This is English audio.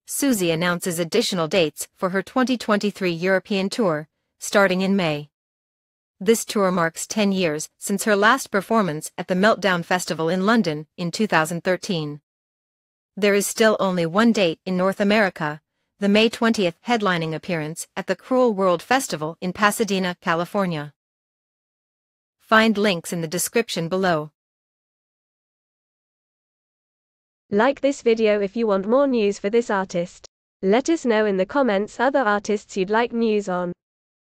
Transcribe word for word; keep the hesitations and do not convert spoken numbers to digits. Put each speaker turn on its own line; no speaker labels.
Siouxsie announces additional dates for her twenty twenty-three European tour, starting in May. This tour marks ten years since her last performance at the Meltdown Festival in London in two thousand thirteen. There is still only one date in North America, the May twentieth headlining appearance at the Cruel World Festival in Pasadena, California. Find links in the description below.
Like this video if you want more news for this artist. Let us know in the comments other artists you'd like news on.